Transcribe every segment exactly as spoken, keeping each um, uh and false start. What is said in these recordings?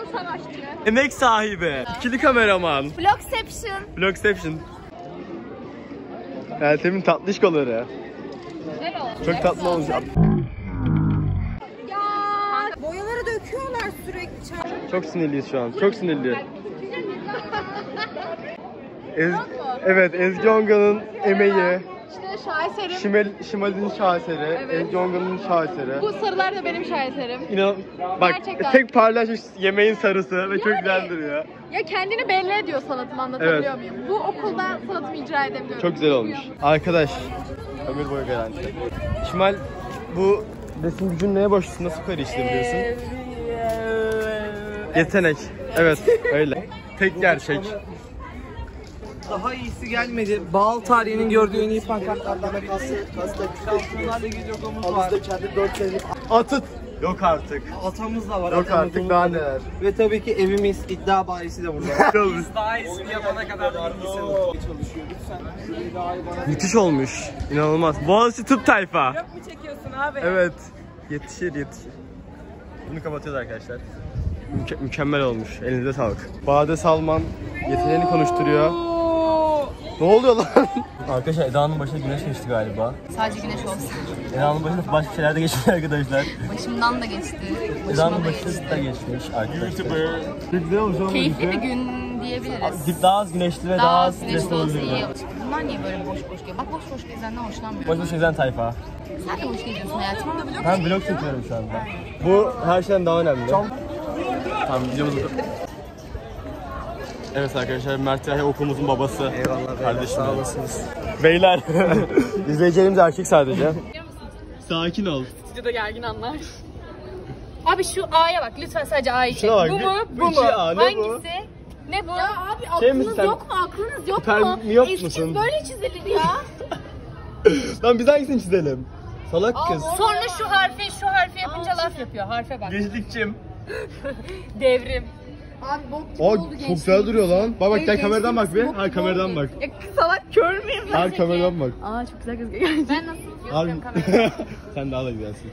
savaşçı. Emek sahibi. İkili kameraman. Vlogception. Vlogception. Meltem'in tatlış kolları. Güzel oldu. Çok tatlı olmuş. Ya. Boyaları döküyorlar sürekli. Çok sinirliyiz şu an. Çok sinirli. Ez evet, Ezgi Onga'nın emeği. İşte şaheserim. Şimal, Şimal'in şaheseri. Evet. Ezgi Onga'nın şaheseri. Bu sarılar da benim şaheserim. İnan bak, gerçekten. tek parlaş yemeğin sarısı ve Yani, çok güzel duruyor. Ya kendini belli ediyor sanatım, anlatabiliyor Evet. muyum? Bu okulda sanatımı icra edebiliyorum. Çok güzel olmuş. Arkadaş, ömür boyu garanti. Şimal, bu resim gücün neye borçlusun? Nasıl bu kadar işleyebiliyorsun? Ee, Yetenek. Evet, öyle. Tek gerçek. Daha iyisi gelmedi. Bağal tarihinin gördüğü en iyi pankartlardan birisi. Şampiyonlar Ligi logomuz var. Atıt. Yok artık. Atamız da var. Yok atamız artık, da daha var. neler. Ve tabii ki evimiz iddia bayisi de burada. Biz daha iyisini yapana kadar çalışıyor lütfen. Müthiş olmuş. İnanılmaz. Boğaziçi tıp tayfa. Yok mu çekiyorsun abi? Evet. Yetişir yetişir. Bunu kapatıyoruz arkadaşlar. Müke mükemmel olmuş. Elinize sağlık. Bade Salman yeteneğini konuşturuyor. Ne oluyor lan? Arkadaşlar Eda'nın başına güneş geçti galiba. Sadece güneş olsun. Eda'nın başına başka şeyler de geçti arkadaşlar. Başımdan da geçti. Eda'nın başına da geçmiş arkadaşlar. Güzel olmuş ama. Keyifli bir gün diyebiliriz. Daha az güneşli ve Daha daha az az güneşli stresli olsa iyi. olabilir. Bunlar niye böyle boş boş geziyor? Bak boş boş gezenden hoşlanmıyorum. Boş boş gezen tayfa. Sen de boş geziyorsun hayatım. Ben vlog çekiyorum şu anda. Bu her şeyden daha önemli. Tamam, videomuzu da... Evet arkadaşlar, Mert Yahya okulumuzun babası. Eyvallah kardeşim. sağ olasınız. Beyler, izleyeceğimiz erkek sadece. Sakin ol. Stüdyoda gergin anlar. Abi şu A'ya bak, lütfen sadece A'yı çek. Şuna bak, Bu bir- mu? bu Bu iki mu? A, ne bu? Hangisi? Ne bu? Ya abi Şey misin aklınız sen? yok mu? Aklınız yok mu? Hipermiyop Eşsiz musun? böyle çizilir ya. Lan biz hangisini çizelim? Salak kız. Sonra şu harfi, şu harfi yapınca laf yapıyor. Harfe bak. Gençlikçim. Devrim. Abi bok gibi Aa, oldu çok gençliğim. güzel duruyor lan. Bak bak, gel Gençliğimiz kameradan bak bir. bok Ha, gibi kameradan oldu. bak. Ya salak kör müyüm ben? Ha, kameradan bak. Aa çok güzel gözüküyor. Ben nasıl Harbi. yapıyorum kamerayı? Sen daha da güzelsin.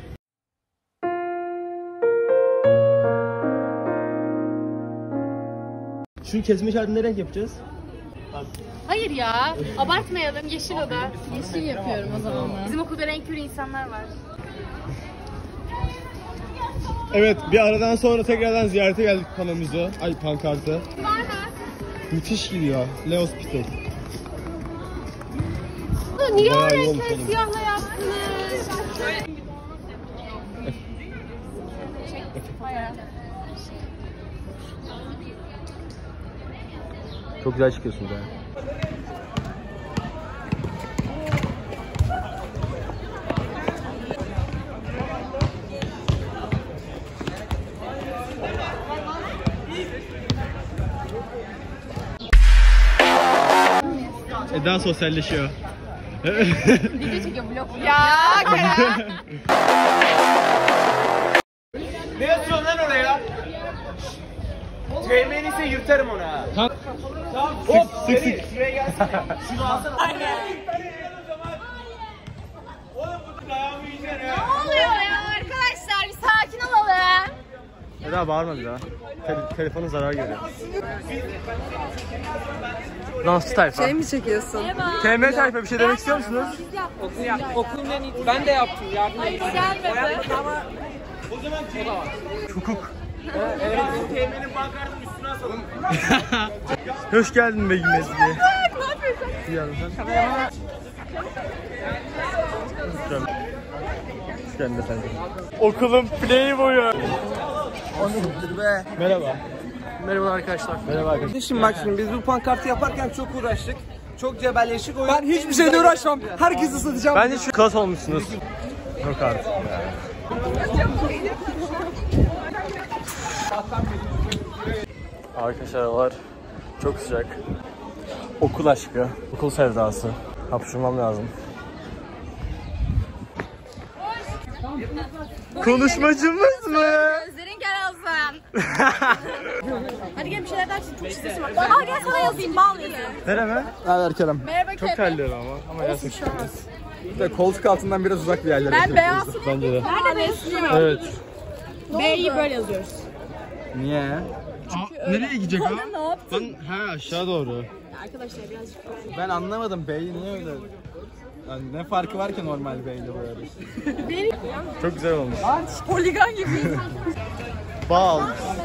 Şu kesme işaretini ne renk yapacağız? Hayır ya, abartmayalım. Yeşil oda. Yeşil yapıyorum o zaman. Bizim okulda renk körü insanlar var. Evet, bir aradan sonra tekrardan ziyarete geldik panomuzu. Ay, pankartı. Müthiş gidiyor. Leos Pitek. Niye Bayağı iyi öyle olmuş şey oğlum. siyahla yaptınız? Çok güzel çıkıyorsunuz ha. Eda sosyalleşiyor. Video çekiyor vlog. Ya Kaya. Ne yazıyorsun lan oraya? Teğmeni ise yırtarım ona. Tamam. Hop sık sık. Şuraya gelsene. Şunu alsana. Oğlum bu dayağımı yiyeceksin ya. Ne oluyor ya arkadaşlar? Bir sakin olalım. Eda bağırma bir daha. Te telefonun zarar görüyor. Dansçı tayfa. Şey mi çekiyorsun? T M tayfa, bir şey demek istiyor musunuz? Okul yap. Okulun en iyi. Ben de yaptım. Yardım Hayır gelmedi. Hukuk. Evet. Teğmenin pankartının üstüne asalım. Hoş geldin Begüm Ezgi. Ne yapıyorsun? İyi yavrum sen. Hoş geldin efendim. Okulun playboyu. Merhaba. Merhaba arkadaşlar. Merhaba arkadaşlar. Kardeşim bak şimdi biz bu pankartı yaparken çok uğraştık. Çok cebelleştik. Ben hiçbir şeyle uğraşmam. Herkesi satacağım. Bence şu klas olmuşsunuz. Yok artık ya. Arkadaşlar var. Çok sıcak. Okul aşkı. Okul sevdası. Hapşırmam lazım. Konuşmacımız mı? Gözlerin gel Ozan. Hadi gel bir şeyler dersin. Çok stresim var. Aa gel sana yazayım. Bal yazayım. Nereme? Haber Kerem. Merhaba Çok Kerem. terliyorum ama. Ama yazık. İşte koltuk altından biraz uzak bir yerlere. Ben beyaz. Bence de. Nerede besliyorum? Evet. B'yi böyle yazıyoruz. Niye? Nereye gidecek o? Ne yaptın? Ben, he aşağı doğru. Ben anlamadım Bey niye öyle? Yani ne farkı var ki normal Bey ile böyle? Çok güzel olmuş. Poligon gibi. Bal.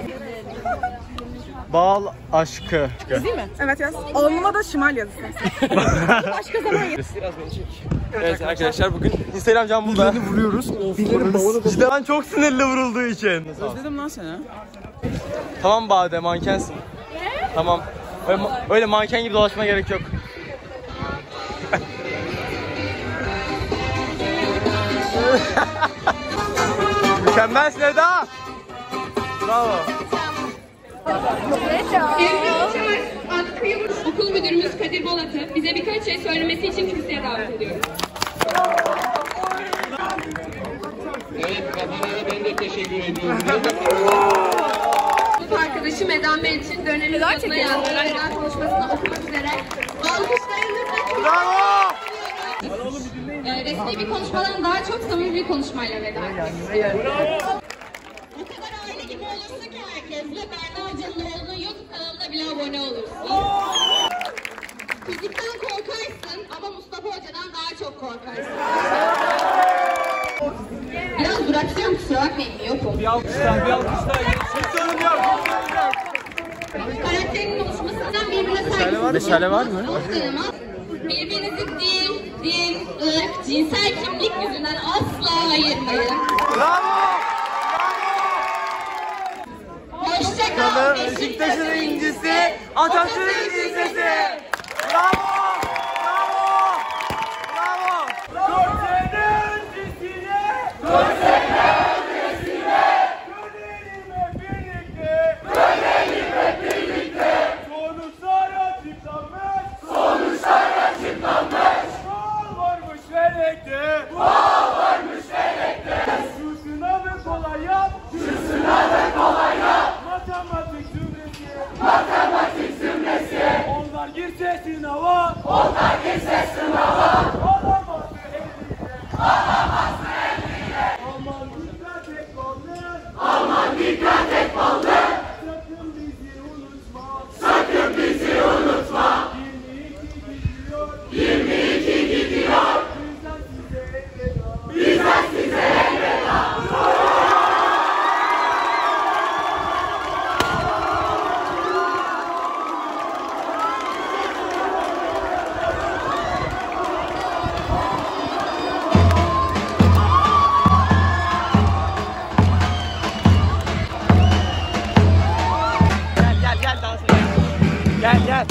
Bal aşkı. Değil mi? Evet yaz. Alnıma da şimal yaz istersen. Başka zaman yaz. Evet arkadaşlar bugün Instagram cam burada. Vuruyoruz. Cidden çok sinirli vurulduğu için. Özledim lan seni. Tamam Bade mankensin. Tamam. Öyle, öyle manken gibi dolaşmaya gerek yok. Mükemmelsin Eda. Bravo. Okul müdürümüz Kadir Bolat'ı bize birkaç şey söylemesi için kürsüye davet ediyoruz. Evet, kafalara ben de teşekkür ediyorum. Sınıf arkadaşım Eda Melçin dönemin yazına yazdıran Eda konuşmasını okumak üzere. Alkışlarınızla Bravo. Ee, resmi bir konuşmadan daha çok samimi bir konuşmayla veda ediyoruz. O kadar aile gibi olursa ki herkesle Berna Hoca'nın YouTube kanalına bile abone olursun. Fizikten korkarsın ama Mustafa Hoca'dan daha çok korkarsın. Biraz bırakacağım kusura bakmayın yokum. Bir alkışlar, bir alkışlar. Karakterin konuşmasından birbirine saygısızlık Meşale var mı? Birbirinizi dil, din, ırk, cinsel kimlik yüzünden asla ayırmayın. Bravo. Hoşça kal. Beşiktaş'ın incisi, Atatürk'ün lisesi. Bravo. Bravo. Bravo. Dört sene öncesine. Dört sene öncesine. Dönelim hep birlikte. Dönelim hep birlikte. Sonuçlar açıklanmış. Sonuçlar açıklanmış. Bal varmış felekte. Bal varmış felekte. Şu sınavı kolay yap. Şu sınavı kolay yap. Matematik zümresi. Matematik zümresi. Onlar girse sınava. Onlar girse sınava. Alamazsın eline. Alamazsın eline. Aman dikkat et ballı. Aman dikkat et ballı. Sakın bizi unutma. Sakın bizi unutma. yirmi iki gidiyor. yirmi iki gidiyor. Bizden size elveda. Bizden size elveda. Gel gel.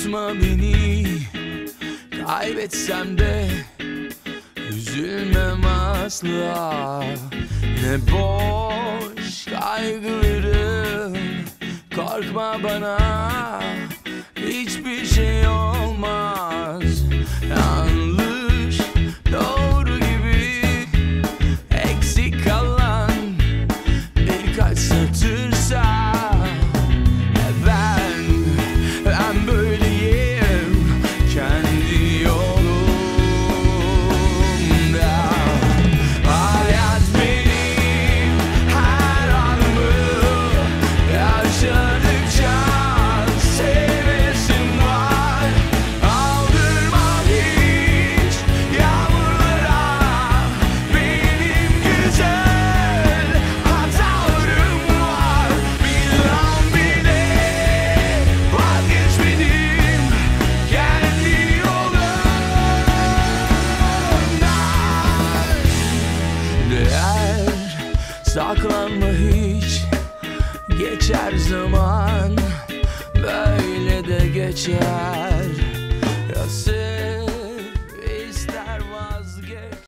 Unutma beni, kaybetsem de üzülmem asla. Ne boş kaygılarım, korkma bana, hiçbir şey olmaz. Yanlış doğru gibi eksik kalan birkaç satırsa ben, ben böyleyim kendi yolumda. Hayat benim her anımı yaşadıkça sevesim var. Aldırmam hiç yağmurlara, benim güzel hatalarım var. Bilmem bile vazgeçmedim kendi yolumdan. Değer saklanma hiç, geçer zaman böyle de geçer.